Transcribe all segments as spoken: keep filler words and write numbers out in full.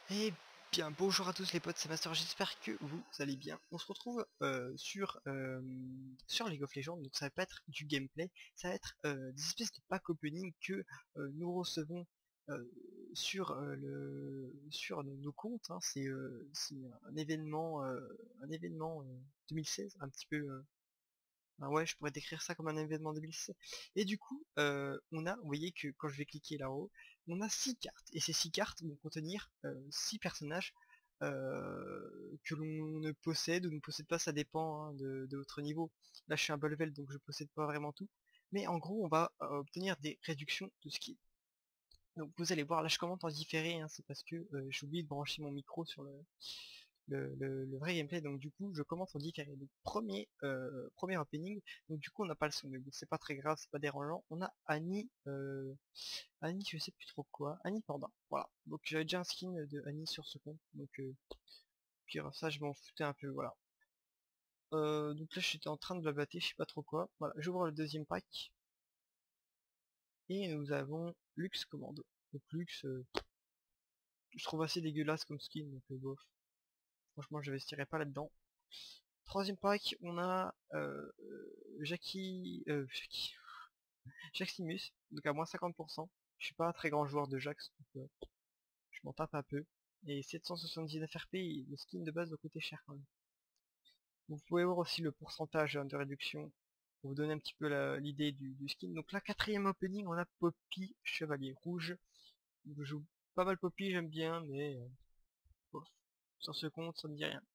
Eh bien, bonjour à tous les potes, c'est Master, j'espère que vous allez bien. On se retrouve euh, sur, euh, sur League of Legends, donc ça va pas être du gameplay, ça va être euh, des espèces de pack opening que euh, nous recevons euh, sur, euh, le, sur nos, nos comptes, hein. C'est euh, c'est un événement, euh, un événement euh, deux mille seize, un petit peu... euh, ah ouais, je pourrais décrire ça comme un événement deux mille seize. Et du coup, euh, on a, vous voyez que quand je vais cliquer là-haut, on a six cartes. Et ces six cartes vont contenir euh, six personnages euh, que l'on ne possède ou ne possède pas, ça dépend hein, de, de votre niveau. Là, je suis un bas level, donc je possède pas vraiment tout. Mais en gros, on va euh, obtenir des réductions de skills. Donc vous allez voir, là je commente en différé, hein, c'est parce que euh, j'ai oublié de brancher mon micro sur le, le, le- le vrai gameplay, donc du coup je commente en différé. Donc premier, euh, premier opening, donc du coup on n'a pas le son, mais bon c'est pas très grave, c'est pas dérangeant. On a Annie, euh, Annie je sais plus trop quoi, Annie Panda, voilà. Donc j'avais déjà un skin de Annie sur ce compte, donc euh, puis alors, ça je m'en foutais un peu, voilà. Euh, donc là j'étais en train de blabater, je sais pas trop quoi. Voilà, j'ouvre le deuxième pack, et nous avons Lux Commando. Donc Lux, euh, je trouve assez dégueulasse comme skin, donc euh, bof. Franchement, je n'investirai pas là-dedans. Troisième pack, on a euh, Jackie, euh, Jackie, Jaximus, donc à moins cinquante pour cent. Je suis pas un très grand joueur de Jax, donc euh, je m'en tape un peu. Et sept cent soixante-dix-neuf R P, le skin de base doit coûter cher quand même. Vous pouvez voir aussi le pourcentage hein, de réduction pour vous donner un petit peu l'idée du, du skin. Donc là, quatrième opening, on a Poppy, Chevalier Rouge. Je joue pas mal Poppy, j'aime bien, mais euh, bof. Sur ce compte, ça me dit rien.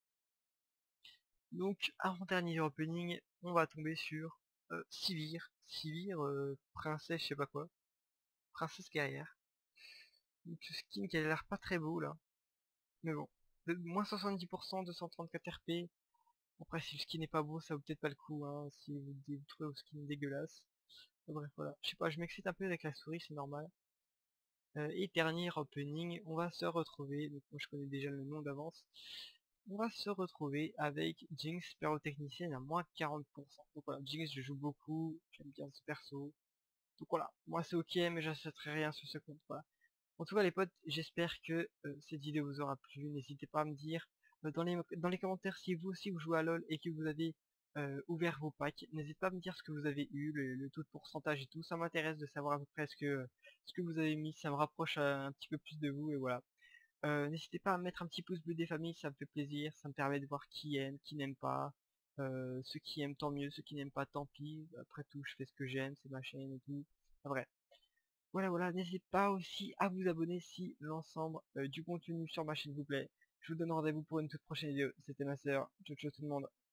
Donc, avant-dernier opening, on va tomber sur euh, Sivir. Sivir, euh, princesse, je sais pas quoi. Princesse guerrière. Donc, ce skin qui a l'air pas très beau là. Mais bon. De, moins soixante-dix pour cent, deux cent trente-quatre R P. Après, si le skin n'est pas beau, ça vaut peut-être pas le coup, hein, si vous, vous trouvez le skin dégueulasse. Mais bref, voilà. Je sais pas, je m'excite un peu avec la souris, c'est normal. Euh, et dernier opening, on va se retrouver, donc moi je connais déjà le nom d'avance, on va se retrouver avec Jinx, pyrotechnicienne à moins quarante pour cent. Donc voilà, Jinx je joue beaucoup, j'aime bien ce perso. Donc voilà, moi c'est ok, mais j'achèterai rien sur ce compte, voilà. En tout cas les potes, j'espère que euh, cette vidéo vous aura plu, n'hésitez pas à me dire euh, dans, les, dans les commentaires si vous aussi vous jouez à LoL et que vous avez euh, ouvert vos packs, n'hésitez pas à me dire ce que vous avez eu, le, le taux de pourcentage et tout, ça m'intéresse de savoir à peu près ce que, ce que vous avez mis, ça me rapproche euh, un petit peu plus de vous et voilà. Euh, n'hésitez pas à mettre un petit pouce bleu des familles, ça me fait plaisir, ça me permet de voir qui aime, qui n'aime pas. Euh, ceux qui aiment tant mieux, ceux qui n'aiment pas tant pis. Après tout, je fais ce que j'aime, c'est ma chaîne et tout. Enfin, bref. Voilà, voilà, n'hésitez pas aussi à vous abonner si l'ensemble euh, du contenu sur ma chaîne vous plaît. Je vous donne rendez-vous pour une toute prochaine vidéo. C'était ma sœur. Ciao ciao tout le monde.